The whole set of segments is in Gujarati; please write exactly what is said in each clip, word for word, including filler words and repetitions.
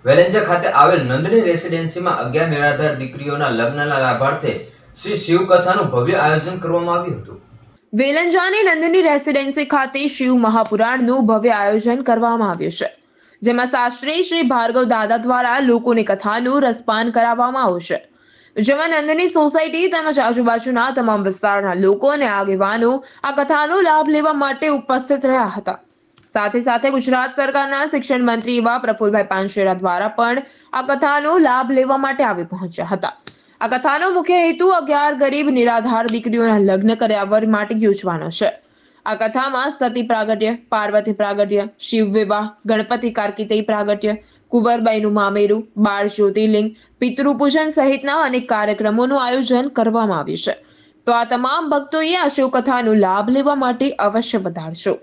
વેલેન્જા ખાતે આવેલ નંદની રેસિડેન્સીમાં અગિયાર નિરાધાર દીકરીઓના લગ્નના લાભાર્થે શ્રી શિવકથાનું ભવ્ય આયોજન કરવામાં આવ્યું હતું। વેલંજાની નંદની રેસિડેન્સી ખાતે શિવ મહાપુરાણનું ભવ્ય આયોજન કરવામાં આવ્યું છે, જેમાં શાસ્ત્રી શ્રી ભાર્ગવ દાદા દ્વારા લોકોની કથાનું રસપાન કરાવવામાં આવશે, જેમાં નંદની સોસાયટી તેમજ આજુબાજુના તમામ વિસ્તારના લોકો અને આગેવાનો આ કથાનો લાભ લેવા માટે ઉપસ્થિત રહ્યા હતા। સાથે સાથે ગુજરાત સરકારના શિક્ષણ મંત્રી એવા પ્રફુલભાઈ પાનસેરા દ્વારા પણ આ કથાનો લાભ લેવા માટે આવી પહોંચ્યા હતા। આ કથાનો મુખ્ય હેતુ અગિયાર ગરીબ નિરાધાર દીકરીઓના લગ્ન કર્યાવર માટે યોજવાનો છે। આ કથામાં સતી પ્રાગટ્ય, પાર્વતી પ્રાગટ્ય, શિવ વિવાહ, ગણપતિ કાર્તિકેય પ્રાગટ્ય, કુંવરબાઈનું મામેરું, બાળ જ્યોતિર્લિંગ, પિતૃ પૂજન સહિતના અનેક કાર્યક્રમોનું આયોજન કરવામાં આવ્યું છે। તો આ તમામ ભક્તોએ આ શિવકથાનો લાભ લેવા માટે અવશ્ય પધારજો।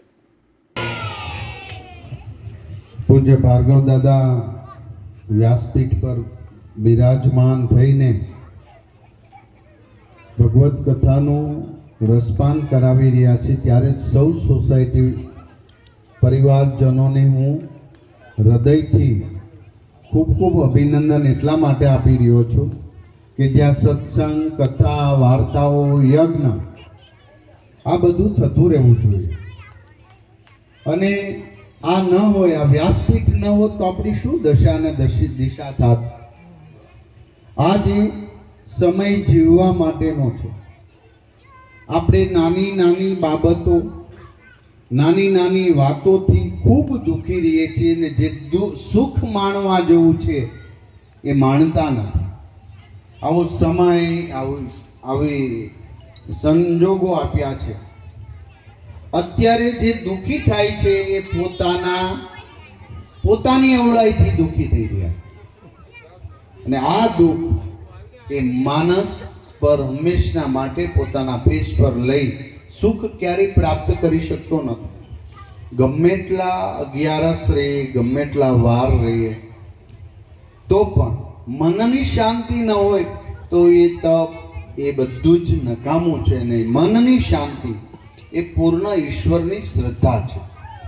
પૂજ્ય ભાર્ગવ દાદા વ્યાસપીઠ પર બિરાજમાન થઈને ભગવત કથાનું રસપાન કરાવી રહ્યા છે, ત્યારે સૌ સોસાયટી પરિવારજનોને હું હૃદયથી ખૂબ ખૂબ અભિનંદન એટલા માટે આપી રહ્યો છું કે જ્યાં સત્સંગ, કથા, વાર્તાઓ, યજ્ઞ આ બધું થતું રહેવું જોઈએ। અને આ ન હોય, આ વ્યાસપીઠ ન હોત તો આપણી શું દશા અને દિશા થાત। આ જે સમય જીવવા માટેનો છે, આપણે નાની નાની બાબતો, નાની નાની વાતોથી ખૂબ દુઃખી રહીએ છીએ અને જે સુખ માણવા જેવું છે એ માણતા નથી। આવો સમય, આવું આવી સંજોગો આપ્યા છે। અત્યારે જે દુઃખી થાય છે એ પોતાના પોતાની અવળાઈથી દુઃખી થઈ રહ્યા, અને આ દુઃખ એ માણસ પર હંમેશના માટે પોતાના ફેસ પર લઈ સુખ ક્યારેય પ્રાપ્ત કરી શકતો નથી। ગમે એટલા અગિયારસ રહીએ, ગમે એટલા વાર રહીએ, તો પણ મનની શાંતિ ન હોય તો એ તપ એ બધું જ નકામું છે। ને મનની શાંતિ એ પૂર્ણ ઈશ્વરની શ્રદ્ધા છે।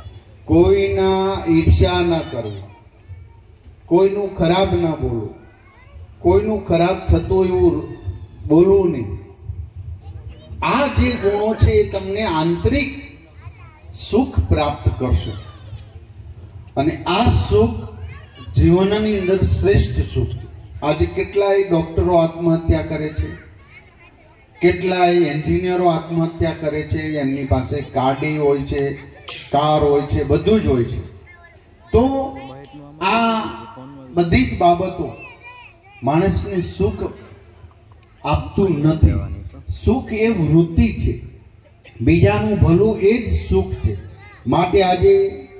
કોઈના ઈર્ષ્યા ન કરવી, કોઈનું ખરાબ ન બોલવું, કોઈનું ખરાબ થતું એવું બોલવું નહીં। આ જે ગુણો છે એ તમને આંતરિક સુખ પ્રાપ્ત કરશે, અને આ સુખ જીવનની અંદર શ્રેષ્ઠ સુખ છે। આજે કેટલાય ડોક્ટરો આત્મહત્યા કરે છે, કેટલાય એન્જિનિયરો આત્મહત્યા કરે છે, એમની પાસે ગાડી હોય છે, કાર હોય છે, બધું જ હોય છે। તો આ બધી જ બાબતો માણસને સુખ આપતું નથી। સુખ એ વૃત્તિ છે, બીજાનું ભલું એ જ સુખ છે। માટે આજે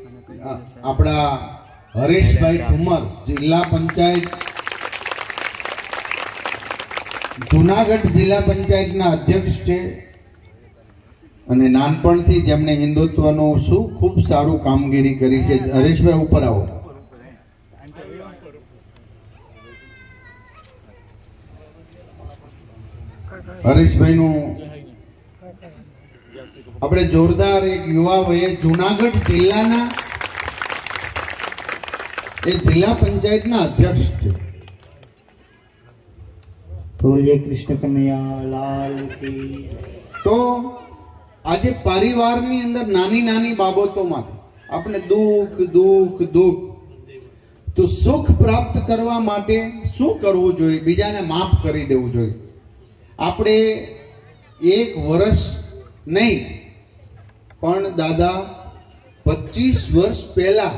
આપણા હરેશભાઈ ઠુમર જિલ્લા પંચાયત જુનાગઢ જિલ્લા પંચાયતના અધ્યક્ષ છે, અને નાનપણથી જેમણે હિન્દુત્વનું શું ખૂબ સારું કામગીરી કરી છે। હરેશભાઈ ઉપર આવો। હરેશભાઈનું આપણે જોરદાર એક યુવા વયે જુનાગઢ જિલ્લાના એ જિલ્લા પંચાયતના અધ્યક્ષ છે। બોલીએ કૃષ્ણ કનૈયા લાલ કી। તો આજે પરિવારની અંદર નાની નાની બાબતોમાં આપણે દુઃખ દુઃખ દુઃખ તો સુખ પ્રાપ્ત કરવા માટે શું કરવું જોઈએ? બીજાને માફ કરી દેવું જોઈએ। આપણે એક વર્ષ નહીં પણ દાદા પચીસ વર્ષ પહેલા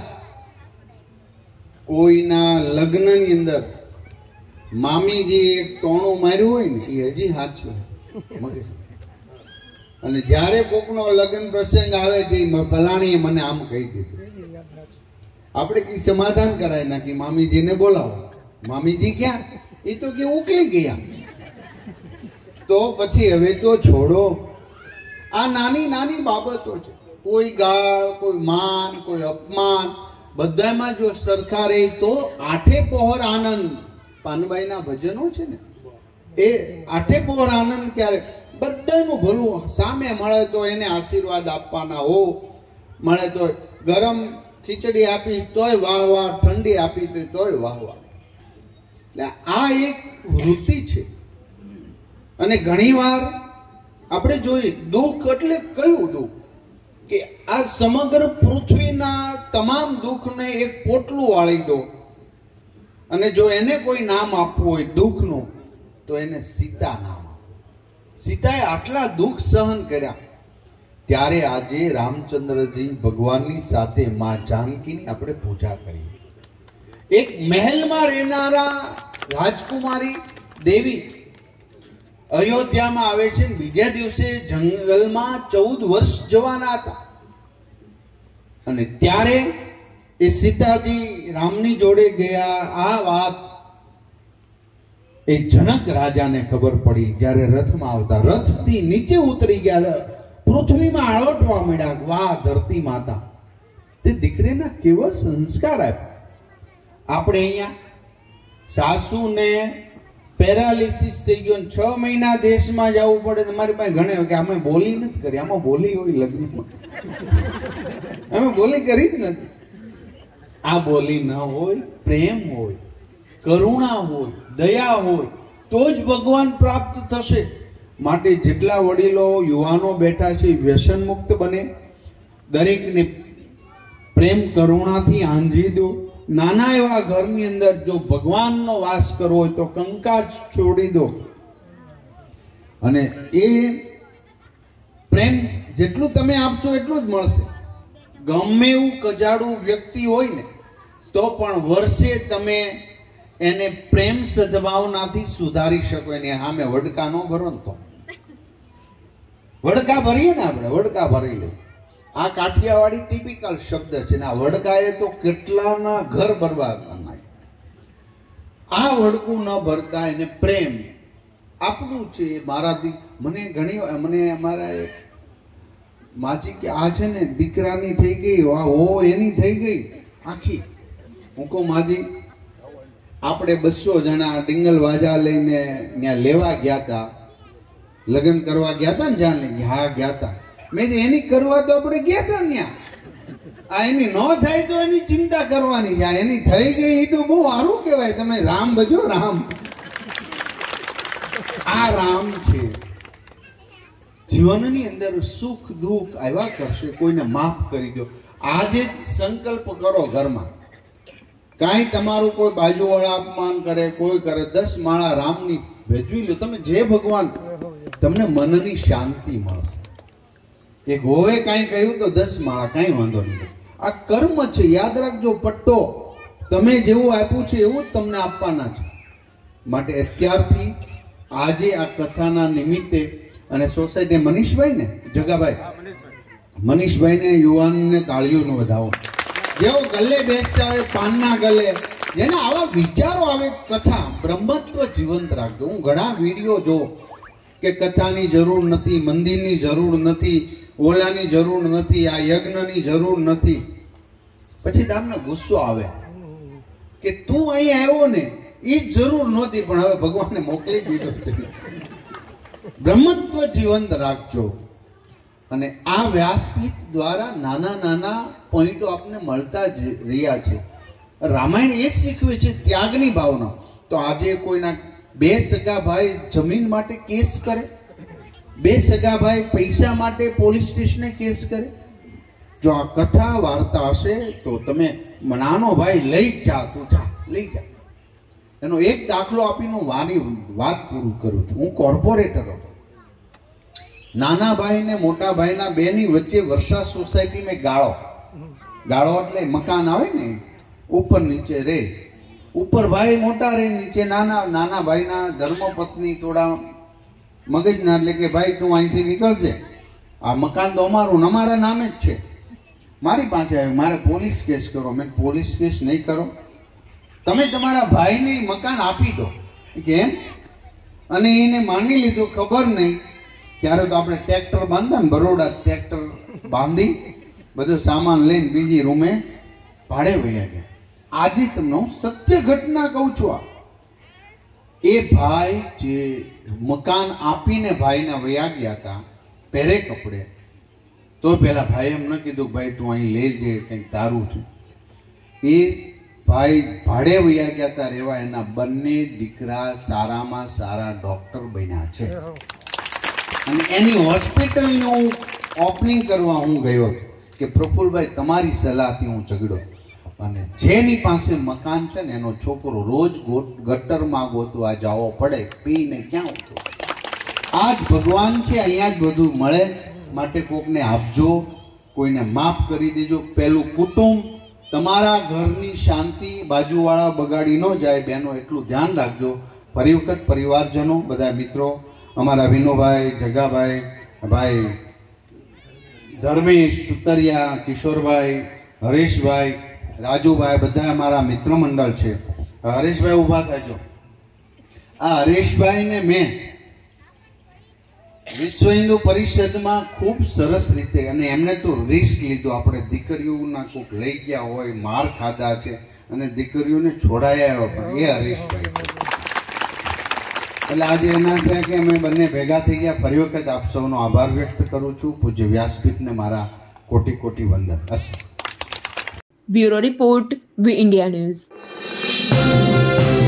કોઈના લગ્નની અંદર મામીજી એક ટોણું માર્યું હોય ને એ હજી સાચું, અને જ્યારે કોકનો લગ્ન પ્રસંગ આવે તે ફલાણીએ મને આમ કહી દીધું, આપણે કઈ સમાધાન કરાય નાખી, મામીજીને બોલાવો। મામીજી ક્યાં? એ તો કે ઉકલી ગયા। તો પછી હવે તો છોડો, આ નાની નાની બાબતો છે। કોઈ ગાળ, કોઈ માન, કોઈ અપમાન, બધામાં જો સરખા રહે તો આઠે પહોર આનંદ। પાનબાઈના ભજનો છે ને એ આઠે પહોર આનંદ ક્યારે? બધાનું ભલું સામે મળે તો એને આશીર્વાદ આપવાના, હો મળે તો ગરમ ખીચડી આપી તોય વાહ વાહ, ઠંડી આપી તોય વાહ વાહ. એટલે આ એક વૃત્તિ છે. અને ઘણીવાર આપણે જોઈએ દુઃખ એટલે કયું દુઃખ કે આ સમગ્ર પૃથ્વીના તમામ દુઃખને એક પોટલું વાળી દો અને જો એને કોઈ નામ આપવું હોય દુઃખનું તો એને સીતા નામ આપો. સીતાએ આટલા દુઃખ સહન કર્યા, ત્યારે આજે રામચંદ્રજી ભગવાનની સાથે માં જાનકીની આપણે પૂજા કરીએ. એક મહેલમાં રહેનારા રાજકુમારી દેવી અયોધ્યામાં આવે છે. બીજા દિવસે જંગલમાં ચૌદ વર્ષ જવાના હતા અને ત્યારે એ સીતાજી રામની જોડે ગયા. આ વાત એ જનક રાજાને ખબર પડી. જ્યારે રથમાં આવતા રથથી નીચે ઉતરી ગયા, પૃથ્વીમાં આળોટવા મળ્યા, વાહ ધરતી માતા. તે દીકરીના કેવા સંસ્કાર આપ્યા. આપણે અહીંયા સાસુને પેરાલિસિસ થઈ ગયો, છ મહિના દેશમાં જવું પડે. તમારી પાસે ઘણા કે અમે બોલી નથી કરી. આમાં બોલી હોય લગ્નમાં, અમે બોલી કરી જ નથી. આ બોલી ન હોય, પ્રેમ હોય, કરુણા હોય, દયા હોય તો જ ભગવાન પ્રાપ્ત થશે. માટે જેટલા વડીલો યુવાનો બેઠા છે વ્યસન મુક્ત બને, દરેકને પ્રેમ કરુણાથી આંજી દો. નાના એવા ઘરની અંદર જો ભગવાનનો વાસ કરવો હોય તો કંકાજ છોડી દો અને એ પ્રેમ જેટલું તમે આપશો એટલું જ મળશે. ગમે એવું કજાડું વ્યક્તિ હોય ને તો પણ વર્ષે તમે એને પ્રેમ સદભાવનાથી સુધારી શકો. એની સામે વડકા ન ભરો ને તો વડકા ભરીએ ને આપણે, વડકા ભરી લે. આ કાઠિયાવાડી ટિપિકલ શબ્દ છે ને આ વડકાએ તો કેટલાના ઘર બરબાદ કરી નાખ્યા. આ વડકું ન ભરતા એને પ્રેમ આપવું છે. મારાથી મને ઘણી મને અમારા માજી કે આ છે ને દીકરાની થઈ ગઈ, હો એની થઈ ગઈ આખી. હું કહું માજી આપણે બસો જણા ડિંગલ વાજા લઈને ત્યાં લેવા ગયા હતા, લગ્ન કરવા ગયા હતા ને જ્યાં લઈને, હા ગયા હતા. મેં એની કરવા તો આપણે ગયા હતા ત્યાં. આ એની ન થાય તો એની ચિંતા કરવાની છે. એની થઈ ગઈ એ તો બહુ સારું કહેવાય. તમે રામ ભજો, રામ. આ રામ છે. જીવનની અંદર સુખ દુઃખ આવ્યા કરશે, કોઈને માફ કરી દો. આજે સંકલ્પ કરો ઘરમાં, કાંઈ તમારું કોઈ બાજુવાળા અપમાન કરે, કોઈ કરે, દસ માળા રામની ભેજવી લો. તમે જે ભગવાન, તમને મનની શાંતિ મળશે. એક હોવે કાંઈ કહ્યું તો દસ માળા, કાંઈ વાંધો નહીં. આ કર્મ છે, યાદ રાખજો. પટ્ટો તમે જેવું આપ્યું છે એવું જ તમને આપવાના છે. માટે અત્યારથી આજે આ કથાના નિમિત્તે અને સોસાયટી મનીષભાઈ ને જગાભાઈ, મનીષભાઈ ને યુવાનને તાળીઓનો વધાવો. જેવો ગલે બેસતા હોય પાનના ગલે, જેને આવા વિચારો આવે, કથા બ્રહ્મત્વ જીવંત રાખજો. હું ઘણા વિડીયો જો કે કથાની જરૂર નથી, મંદિરની જરૂર નથી, ઓલાની જરૂર નથી, આ યજ્ઞની જરૂર નથી. પછી તમને ગુસ્સો આવે કે તું અહીં આવ્યો ને એ જ જરૂર નહોતી, પણ હવે ભગવાને મોકલી દીધો છે. બ્રહ્મત્વ જીવંત રાખજો. અને આ વ્યાસપીઠ દ્વારા નાના નાના પોઈન્ટો આપને મળતા જ રહ્યા છે. રામાયણ એ શીખવે છે ત્યાગની ભાવના. તો આજે કોઈના બે સગા ભાઈ જમીન માટે કેસ કરે, બે સગા ભાઈ પૈસા માટે પોલીસ સ્ટેશને કેસ કરે. જો આ કથા વાર્તા હશે તો તમે નાનો ભાઈ લઈ જ જા, તું જા લઈ જા. એનો એક દાખલો આપીને વાની વાત પૂરું કરું છું. હું કોર્પોરેટર હતો. નાના ભાઈ ને મોટા ભાઈના બેની વચ્ચે વર્ષા સોસાયટી મેં ગાળો, ગાળો એટલે મકાન આવે ને ઉપર નીચે રે. ઉપર ભાઈ મોટા રે, નીચે નાના. નાના ભાઈના ધર્મપત્ની થોડા મગજના, એટલે કે ભાઈ તું અહીંથી નીકળશે, આ મકાન તો અમારું, અમારા નામે જ છે. મારી પાસે આવ્યું, મારે પોલીસ કેસ કરો. મેં પોલીસ કેસ નહીં કરો, તમે તમારા ભાઈને મકાન આપી દો. કેમ? અને એને માની લીધું, ખબર નહીં. ત્યારે તો આપણે ટ્રેક્ટર બાંધતા ને, બરોડા ટ્રેક્ટર બાંધી બધું સામાન લઈને બીજી રૂમે ભાડે વયા ગયા. આજે તમને હું સત્ય ઘટના કહું છું. આ એ ભાઈ જે મકાન આપીને ભાઈના વયા ગયા હતા પહેરે કપડે, તો પેલા ભાઈ એમ ન કીધું ભાઈ તું અહીં લઈ જે કંઈક તારું છે. એ ભાઈ ભાડે વયા ગયા હતા રહેવા, એના બંને દીકરા સારામાં સારા ડોક્ટર બન્યા છે. અને એની હોસ્પિટલનું ઓપનિંગ કરવા હું ગયો કે પ્રફુલભાઈ તમારી સલાહથી હું ઝઘડો, અને જેની પાસે મકાન છે ને એનો છોકરો રોજ ગટરમાં ગોતવા જવો પડે, પીને ક્યાં ઉઠો. આ જ ભગવાન છે, અહીંયા જ બધું મળે. માટે કોકને આપજો, કોઈને માફ કરી દેજો. પહેલું કુટુંબ, તમારા ઘરની શાંતિ બાજુવાળા બગાડી ન જાય. બહેનો એટલું ધ્યાન રાખજો. ફરી વખત પરિવારજનો, બધા મિત્રો, અમારા વિનુભાઈ, જગાભાઈ, ભાઈ ધર્મેશ સુતરિયા, કિશોરભાઈ, હરેશભાઈ, રાજુભાઈ, બધા અમારા મિત્ર મંડળ છે. હરેશભાઈ ઊભા થાજો. આ હરેશભાઈને મેં વિશ્વ હિન્દુ પરિષદમાં ખૂબ સરસ રીતે, અને એમને તો રિસ્ક લીધો. આપણે દીકરીઓના કોઈક લઈ ગયા હોય, માર ખાધા છે, અને દીકરીઓને છોડાયા પણ એ હરેશભાઈ. એટલે આજે એના છે કે અમે બંને ભેગા થઈ ગયા. ફરી વખત આપ સૌનો આભાર વ્યક્ત કરું છું. પૂજ્ય વ્યાસપીઠને મારા કોટી કોટી વંદન. અસ્તુ. Bureau report, V India news.